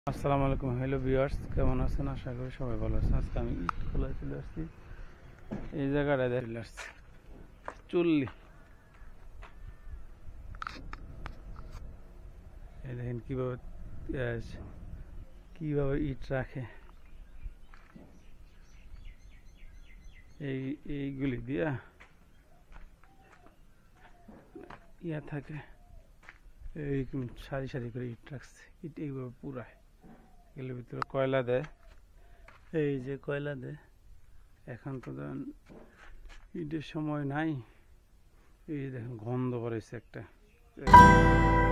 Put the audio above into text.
আসসালামু আলাইকুম। Hello viewers, কেমন আছেন? আশা করি সবাই ভালো আছেন। আজকে আমি ইট খোলায় চলে আসছি। এই জায়গাটায় চলে আসছি চুল্লি। এই দেখেন কিভাবে ইট রাখে। এইগুলি দিয়া থাকে, এইরকম সারি সারি করে ইট রাখছে। ইট এইভাবে পুরায়, এগুলোর ভিতরে কয়লা দেয়। এই যে কয়লা দেয়। এখন তো ধরেন ঈদের সময় নাই। এই দেখেন গন্ধ করেছে একটা।